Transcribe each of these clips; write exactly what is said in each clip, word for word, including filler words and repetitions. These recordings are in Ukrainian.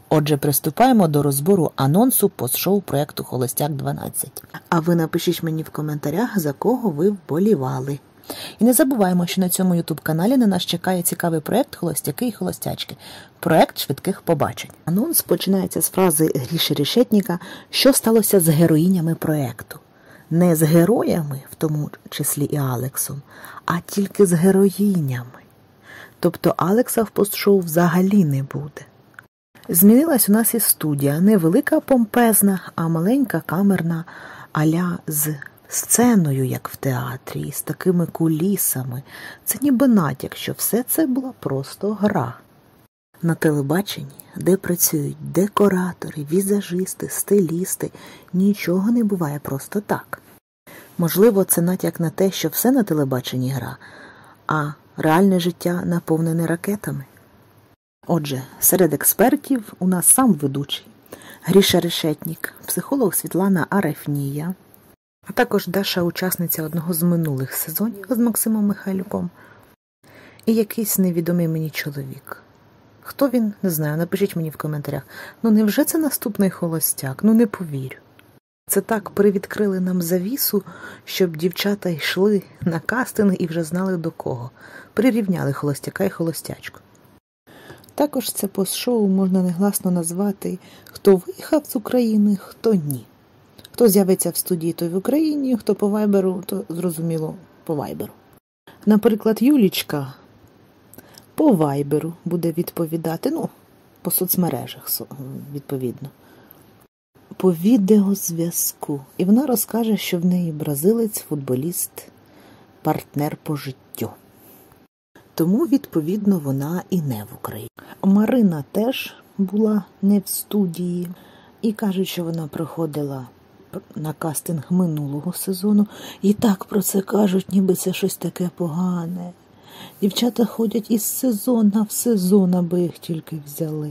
Отже, приступаємо до розбору анонсу пост-шоу проєкту «Холостяк дванадцять». А ви напишіть мені в коментарях, за кого ви вболівали. І не забуваємо, що на цьому ютуб-каналі на нас чекає цікавий проєкт «Холостяки і холостячки» – проєкт швидких побачень. Анонс починається з фрази Гріші Решетніка, що сталося з героїнями проєкту. Не з героями, в тому числі і Алексом, а тільки з героїнями. Тобто Алекса в пост-шоу взагалі не буде. Змінилась у нас і студія, не велика помпезна, а маленька камерна а-ля з сценою, як в театрі, з такими кулісами. Це ніби натяк, що все це була просто гра. На телебаченні, де працюють декоратори, візажисти, стилісти, нічого не буває просто так. Можливо, це натяк на те, що все на телебаченні гра, а реальне життя наповнене ракетами. Отже, серед експертів у нас сам ведучий Гріша Решетнік, психолог Світлана Арефнія, а також Даша, учасниця одного з минулих сезонів з Максимом Михайлюком, і якийсь невідомий мені чоловік. Хто він? Не знаю, напишіть мені в коментарях. Ну невже це наступний холостяк? Ну не повірю. Це так привідкрили нам завісу, щоб дівчата йшли на кастинг і вже знали до кого. Прирівняли холостяка і холостячку. Також це пост-шоу можна негласно назвати «Хто виїхав з України, хто ні». Хто з'явиться в студії, той в Україні, хто по вайберу, то, зрозуміло, по вайберу. Наприклад, Юлічка по вайберу буде відповідати, ну, по соцмережах, відповідно, по відеозв'язку. І вона розкаже, що в неї бразилець, футболіст, партнер по життю. Тому, відповідно, вона і не в Україні. Марина теж була не в студії. І кажуть, що вона проходила на кастинг минулого сезону. І так про це кажуть, ніби це щось таке погане. Дівчата ходять із сезону в сезон, аби їх тільки взяли.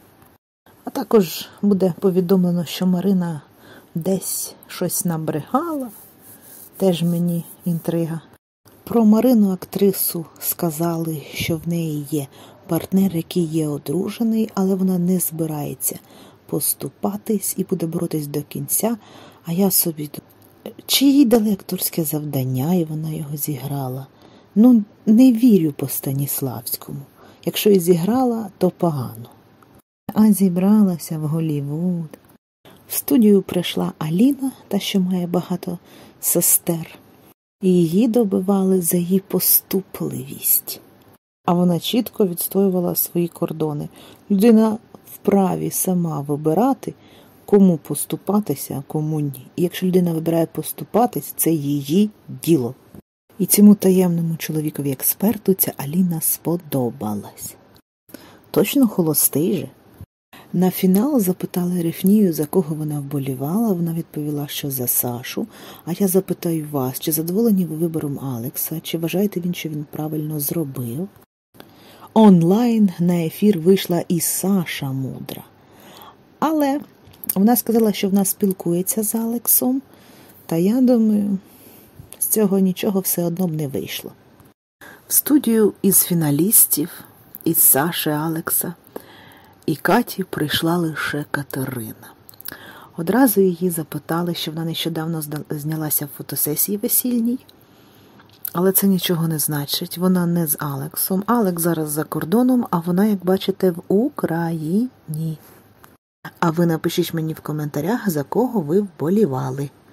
А також буде повідомлено, що Марина десь щось набрехала. Теж мені інтрига. Про Марину, актрису, сказали, що в неї є партнер, який є одружений, але вона не збирається поступатись і буде боротись до кінця. А я собі думаю, чи їй дали акторське завдання, і вона його зіграла? Ну, не вірю по Станіславському. Якщо і зіграла, то погано. А зібралася в Голлівуд. В студію прийшла Аліна, та, що має багато сестер. І її добивали за її поступливість. А вона чітко відстоювала свої кордони. Людина вправі сама вибирати, кому поступатися, а кому ні. І якщо людина вибирає поступатись, це її діло. І цьому таємному чоловікові-експерту ця Аліна сподобалась. Точно холостий же? На фінал запитали Арефнію, за кого вона вболівала. Вона відповіла, що за Сашу. А я запитаю вас, чи задоволені ви вибором Алекса? Чи вважаєте він, що він правильно зробив? Онлайн на ефір вийшла і Саша Мудра. Але вона сказала, що вона спілкується з Алексом. Та я думаю, з цього нічого все одно б не вийшло. В студію із фіналістів, із Саші, Алекса і Каті прийшла лише Катерина. Одразу її запитали, що вона нещодавно знялася в фотосесії весільній. Але це нічого не значить. Вона не з Алексом. Алекс зараз за кордоном, а вона, як бачите, в Україні. А ви напишіть мені в коментарях, за кого ви вболівали.